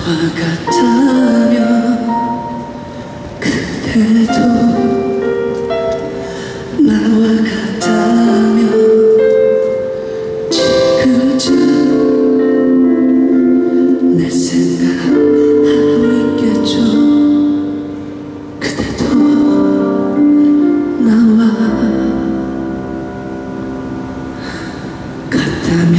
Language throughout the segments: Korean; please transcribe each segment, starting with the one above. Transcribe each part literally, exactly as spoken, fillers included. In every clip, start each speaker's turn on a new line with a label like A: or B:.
A: 같다면 그대도 나와 같다면 지금쯤 내 생각하고 있겠죠. 그대도 나와 같다면.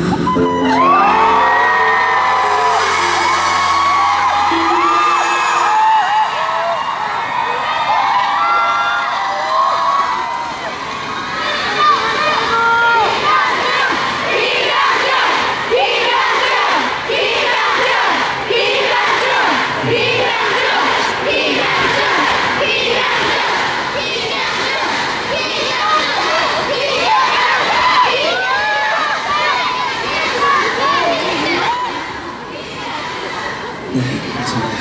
A: 네, 감사합니다.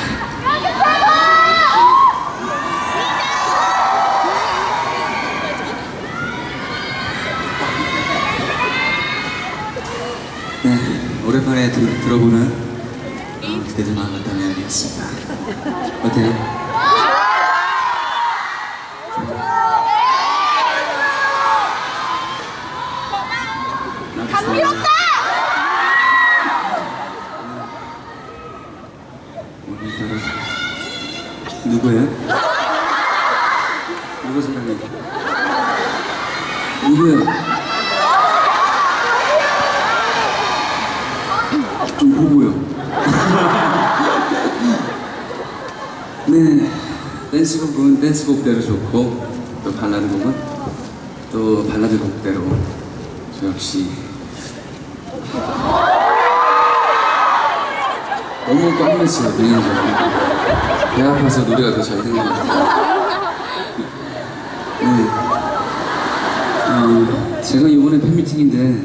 A: 네, 오랜만에 들, 들어보는 어, 그대도 나와 같다면 이었습니다. 어때요?
B: 감미롭다!
A: 오늘따라 누구야? 누구 생각해? 누구야? 좀 보고요. 네, 댄스곡은 댄스곡대로 좋고 또 발라드 곡은 또 발라드 곡대로 저 역시 너무 깜놀했어요. 매니저 배 아파서 노래가 더 잘 된 것 같아요. 네, 어, 제가 이번에 팬미팅인데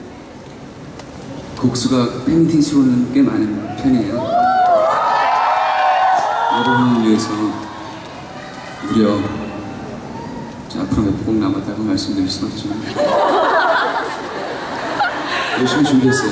A: 곡수가 팬미팅 수로는 꽤 많은 편이에요. 여러분을 위해서 무려 앞으로 몇 곡 남았다고 말씀드릴 수는 없지만 열심히 준비했어요.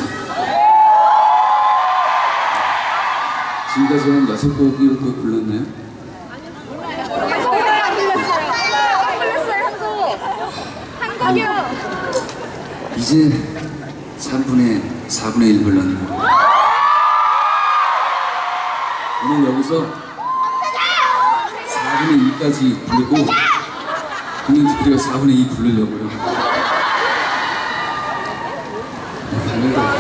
A: 지금까지 한 여섯 곡, 일곱 곡 불렀나요?
B: 아니요, 몰라요. 안 불렀어요. 안 불렀어요, 한 곡. 한 곡이요.
A: 이제 삼분의 사분의 일 불렀네요. 오늘 여기서 사분의 일까지 부르고 공연 특별히가 사분의 이 부르려고요. 반응도 없고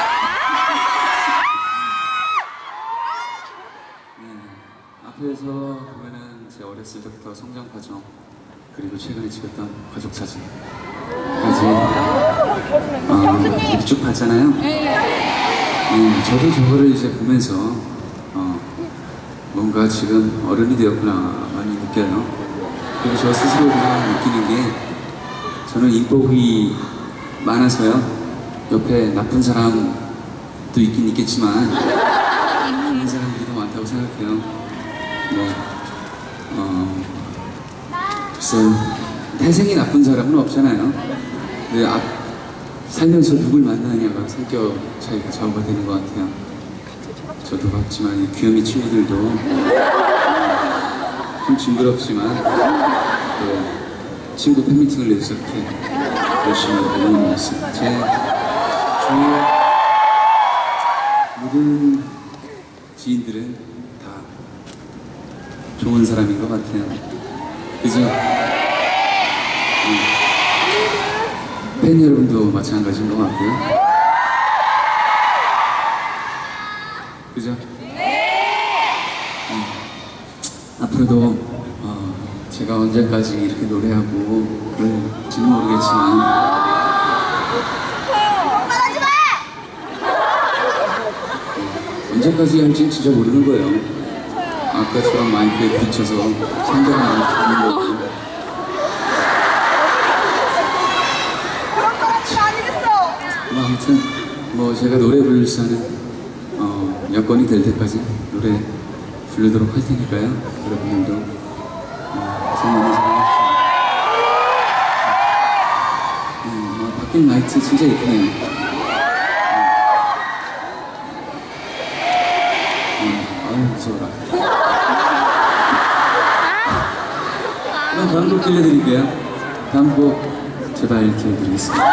A: 네, 앞에서 보면은 제 어렸을 때부터 성장 과정 그리고 최근에 찍었던 가족 사진까지 어, 이렇게 쭉 봤잖아요. 네, 저도 저거를 이제 보면서 어, 뭔가 지금 어른이 되었구나 많이 느껴요. 그리고 저 스스로 그냥 느끼는 게 저는 인복이 많아서요. 옆에 나쁜 사람도 있긴 있겠지만 좋은 사람들이 더 많다고 생각해요. 뭐 어, 글쎄 태생이 나쁜 사람은 없잖아요. 근데 앞, 살면서 누굴 만나냐가 성격 차이가 좌우가 되는 것 같아요. 저도 봤지만 이 귀요미 친구들도 좀 징그럽지만 또 친구 팬미팅을 위해서 이렇게 열심히 응원하고 있습니다. 제 주위의 모든 지인들은 다 좋은 사람인 것 같아요. 그죠? 음. 팬 여러분도 마찬가지인 것 같고요. 그죠? 음. 앞으로도 어, 제가 언제까지 이렇게 노래하고 그럴지는 모르겠지만 언제까지 할지는 진짜 모르는 거예요. 아까처럼 마이크에 부딪혀서 상대가 안 죽는 거고 뭐 아무튼 뭐 제가 노래 부를 수 있는 어, 여건이 될 때까지 노래 부르도록 할 테니까요. 여러분들도 어, 제 많이 사랑해주세요. 음, 뭐 바뀐 라이트 진짜 예쁘네요. 무서워라. 그럼 다음 곡 들려드릴게요. 다음 곡 제발 들려드리겠습니다.